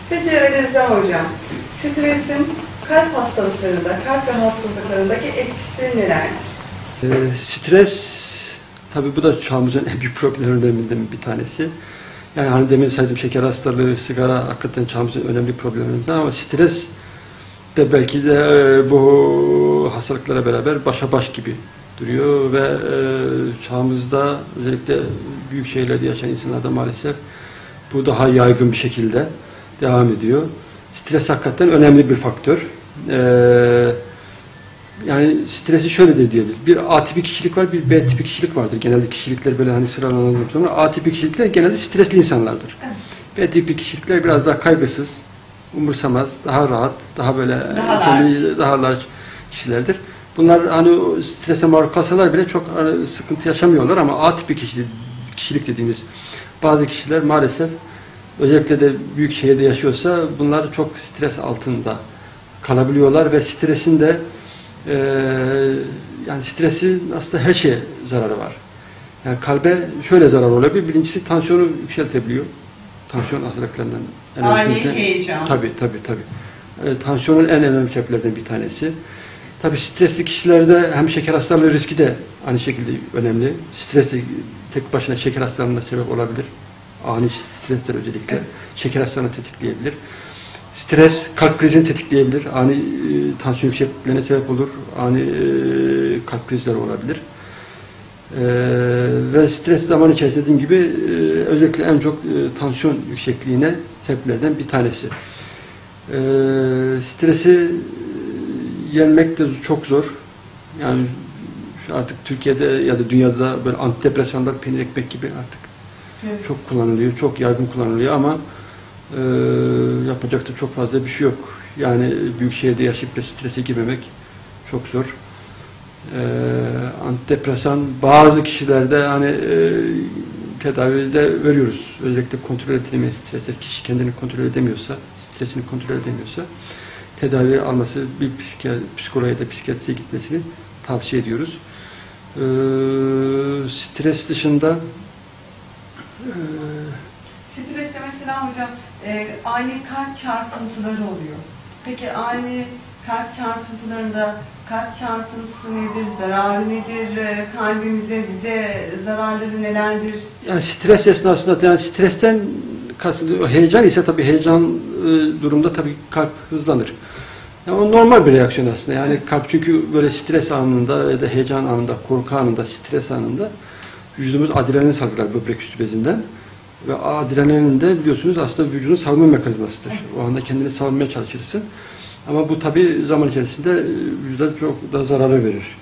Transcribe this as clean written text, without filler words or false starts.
Peki Ali Rıza Hocam, stresin kalp hastalıklarında, kalp ve hastalıklarındaki etkisi nelerdir? Stres, tabii bu da çağımızın en büyük problemlerinden bir tanesi. Yani hani demin saydım şeker hastalığı, sigara hakikaten çağımızın önemli problemlerinden ama stres de belki de bu hastalıklara beraber başa baş gibi duruyor ve çağımızda özellikle büyük şehirlerde yaşayan insanlarda maalesef bu daha yaygın bir şekilde devam ediyor. Stres hakikaten önemli bir faktör. Yani stresi şöyle de diyebiliriz. Bir A tipi kişilik var, bir B tipi kişilik vardır. Genelde kişilikler böyle hani sıralanan sonra A tipi kişilikler genelde stresli insanlardır. Evet. B tipi kişilikler biraz daha kaygısız, umursamaz, daha rahat, daha böyle daha large kişilerdir. Bunlar hani strese maruz kalsalar bile çok sıkıntı yaşamıyorlar ama A tipi kişilik dediğimiz bazı kişiler maalesef özellikle de büyük şehirde yaşıyorsa bunlar çok stres altında kalabiliyorlar ve stresin de yani stresin aslında her şeye zararı var. Yani kalbe şöyle zarar olabilir. Birincisi tansiyonu yükseltebiliyor. Tansiyon hastalıklarından en Ani heyecan. Tabii. Tansiyonun en önemli sebeplerden bir tanesi. Tabii stresli kişilerde hem şeker hastalığı riski de aynı şekilde önemli. Stres de tek başına şeker hastalığına sebep olabilir. Ani stresler özellikle şeker hastalığını tetikleyebilir. Stres kalp krizini tetikleyebilir. Ani tansiyon yüksekliklerine sebep olur. Ani kalp krizleri olabilir. Ve stres zaman içerisinde dediğim gibi özellikle en çok tansiyon yüksekliğine sebeplerden bir tanesi. Stresi yenmek de çok zor. Yani şu artık Türkiye'de ya da dünyada böyle antidepresanlar peynir ekmek gibi artık çok kullanılıyor, çok yaygın kullanılıyor ama yapacak da çok fazla bir şey yok. Yani büyük şehirde yaşayıp da strese girmemek çok zor. Antidepresan bazı kişilerde hani tedavide veriyoruz. Özellikle kontrol edilemeyen stresler, kişi kendini kontrol edemiyorsa, stresini kontrol edemiyorsa tedavi alması, bir psikoloğa ya da psikiyatriye gitmesini tavsiye ediyoruz. Stres dışında Streste mesela hocam ani kalp çarpıntıları oluyor. Peki ani kalp çarpıntılarında kalp çarpıntısı nedir, zararı nedir, kalbimize, bize zararları nelerdir? Yani stres esnasında, yani stresten kastediyor, heyecan ise tabii heyecan durumda tabii kalp hızlanır. Yani o normal bir reaksiyon aslında. Yani kalp çünkü böyle stres anında ya da heyecan anında, korku anında, stres anında vücudumuz adrenalin salgılar böbrek üstü bezinden. Ve adrenalin de biliyorsunuz aslında vücudun savunma mekanizmasıdır. O anda kendini savunmaya çalışırsın. Ama bu tabii zaman içerisinde vücuda çok da zararı verir.